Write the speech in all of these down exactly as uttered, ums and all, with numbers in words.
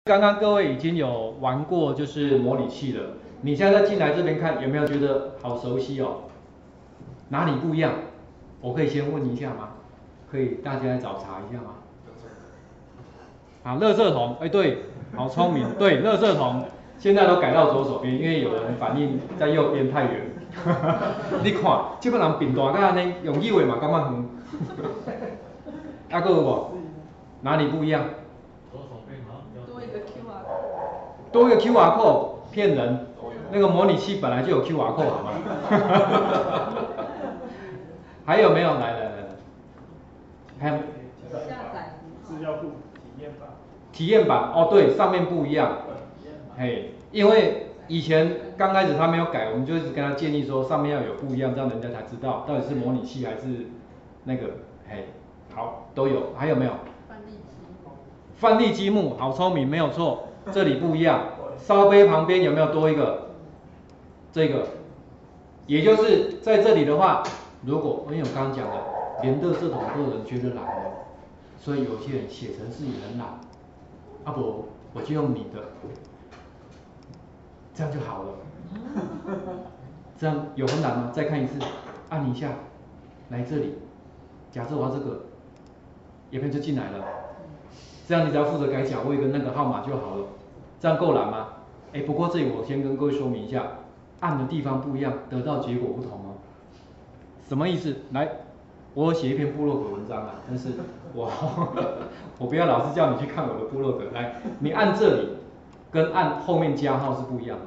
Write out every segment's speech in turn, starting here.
刚刚各位已经有玩过就是模拟器了，你现在再进来这边看，有没有觉得好熟悉哦？哪里不一样？我可以先问一下吗？可以大家来找查一下吗？啊，垃圾桶，哎对，好聪明，对，垃圾桶现在都改到左手边，因为有人反映在右边太远。你看，这个人变大个安尼，用右的嘛，感觉远。啊，还有无？哪里不一样？ 多一个 Q R code。 多一个 Q R code， 骗人。那个模拟器本来就有 Q R code 好吗？还有没有？来来来来，还有下载资料库体验版。 体验版哦，对，上面不一样。嘿，因为以前刚开始他没有改，我们就一直跟他建议说上面要有不一样，这样人家才知道到底是模拟器还是那个。嘿，好，都有。还有没有？ 范例积木。 范例积木，好聪明，没有错，这里不一样。烧杯旁边有没有多一个？这个，也就是在这里的话，如果因为我刚刚讲的，连垃圾桶都有人觉得懒了，所以有些人写程式也很懒。啊不，我就用你的，这样就好了。这样有很难吗？再看一次，按一下，来这里，假设我要这个，有没有就进来了？这样你只要负责改脚位跟那个号码就好了，这样够难吗？哎，不过这里我先跟各位说明一下，按的地方不一样，得到结果不同哦。什么意思？来，我写一篇部落格文章啊，但是我我不要老是叫你去看我的部落格。来，你按这里跟按后面加号是不一样的，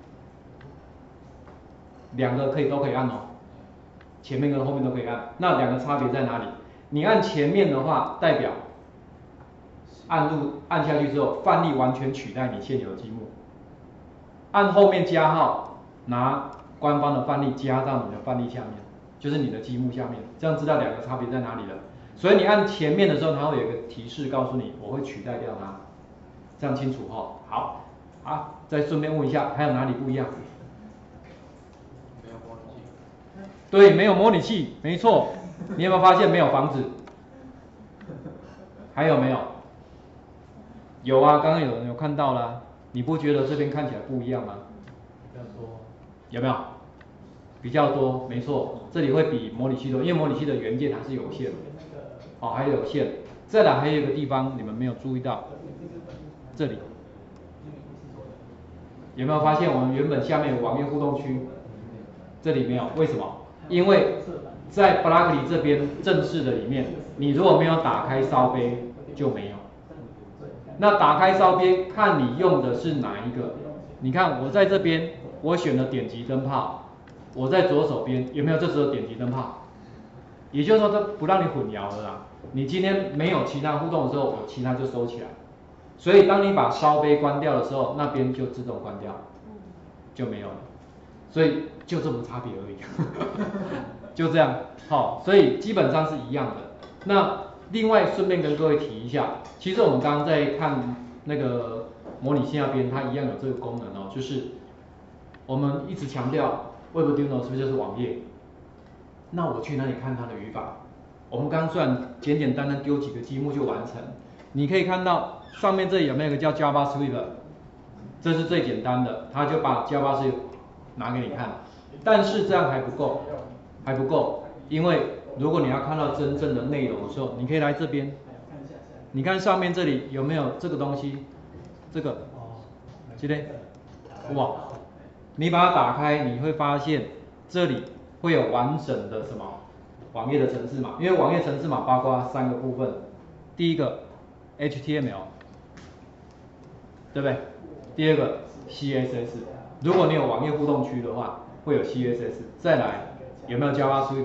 两个可以都可以按哦，前面跟后面都可以按。那两个差别在哪里？你按前面的话，代表按入按下去之后，范例完全取代你现有的积木。按后面加号，拿官方的范例加到你的范例下面，就是你的积木下面，这样知道两个差别在哪里了。所以你按前面的时候，它会有一个提示告诉你，我会取代掉它，这样清楚哈。好，啊，再顺便问一下，还有哪里不一样？ 没有模拟器。 对，没有模拟器，没错。你有没有发现没有房子？还有没有？有啊，刚刚有人有看到啦。你不觉得这边看起来不一样吗？ 比较多。 有没有？比较多，没错，这里会比模拟器多，因为模拟器的元件还是有限的，哦，还有限。再来还有一个地方你们没有注意到，这里有没有发现我们原本下面有网页互动区，这里没有，为什么？因为在 Blockly 这边正式的里面，你如果没有打开烧杯就没有。那打开烧杯，看你用的是哪一个。你看我在这边，我选了点击灯泡，我在左手边有没有？这只有点击灯泡，也就是说它不让你混淆了啦。你今天没有其他互动的时候，我其他就收起来。所以当你把烧杯关掉的时候，那边就自动关掉，就没有了。所以就这么差别而已，就这样。好，所以基本上是一样的。那另外顺便跟各位提一下，其实我们刚刚在看那个模拟器那边，它一样有这个功能哦，就是我们一直强调 Webdriver 是不是就是网页？那我去哪里看它的语法？我们刚刚虽然简简单单丢几个积木就完成，你可以看到上面这里有没有一个叫 JavaScript？ 这是最简单的，它就把 JavaScript 拿给你看。但是这样还不够，还不够，因为如果你要看到真正的内容的时候，你可以来这边，你看上面这里有没有这个东西？这个，这里，哇，你把它打开，你会发现这里会有完整的什么网页的程式码，因为网页程式码包括三个部分，第一个 H T M L， 对不对？第二个 C S S， 如果你有网页互动区的话，会有 C S S， 再来有没有 JavaScript？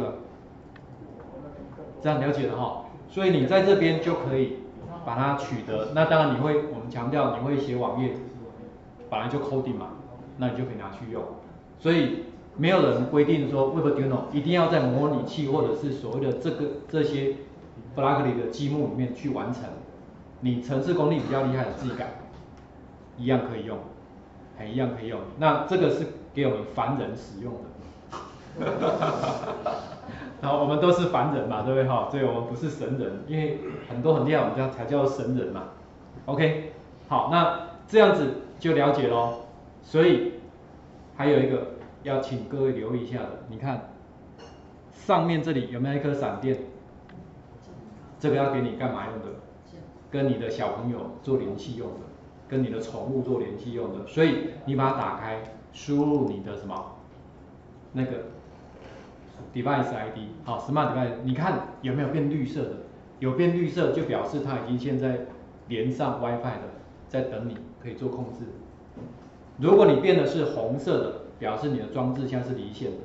这样了解了哈，所以你在这边就可以把它取得。那当然你会，我们强调你会写网页，本来就 coding 嘛，那你就可以拿去用。所以没有人规定说 Webdriver 一定要在模拟器或者是所谓的这个这些 Blockly 的积木里面去完成。你程式功力比较厉害的自己改，一样可以用，还一样可以用。那这个是给我们凡人使用的。然后我们都是凡人嘛，对不对哈？所以我们不是神人，因为很多很厉害，我们叫才叫神人嘛。OK， 好。 好，那这样子就了解咯。所以还有一个要请各位留意一下的，你看上面这里有没有一颗闪电？这个要给你干嘛用的？跟你的小朋友做联系用的，跟你的宠物做联系用的。所以你把它打开，输入你的什么那个 device I D， 好 ，smart device， 你看有没有变绿色的？有变绿色就表示它已经现在连上 WiFi 的，在等你可以做控制。如果你变的是红色的，表示你的装置现在是离线的。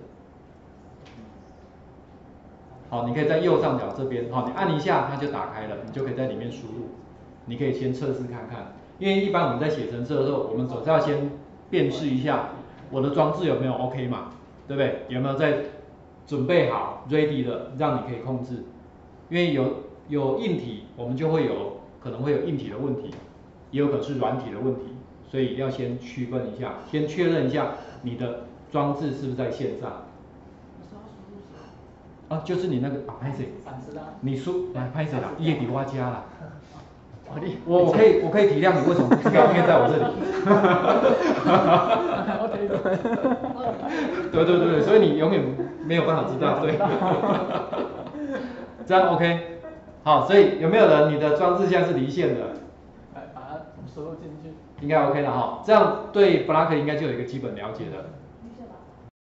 好，你可以在右上角这边，好，你按一下它就打开了，你就可以在里面输入。你可以先测试看看，因为一般我们在写程式的时候，我们总是要先辨识一下我的装置有没有 OK 嘛，对不对？有没有在准备好 ready 的，让你可以控制。因为有有硬体，我们就会有可能会有硬体的问题，也有可能是软体的问题，所以要先区分一下，先确认一下你的装置是不是在线上。啊，就是你那个啊，拍谁？你输来拍谁啦？叶底蛙家啦。我我可以我可以体谅你为什么不知道，因为在我这里。对对对对，所以你永远没有办法知道，对。这样 OK， 好，所以有没有人你的装置现在是离线的？ 把它输入进去。 应该 OK 了哈，这样对 Block 应该就有一个基本了解了。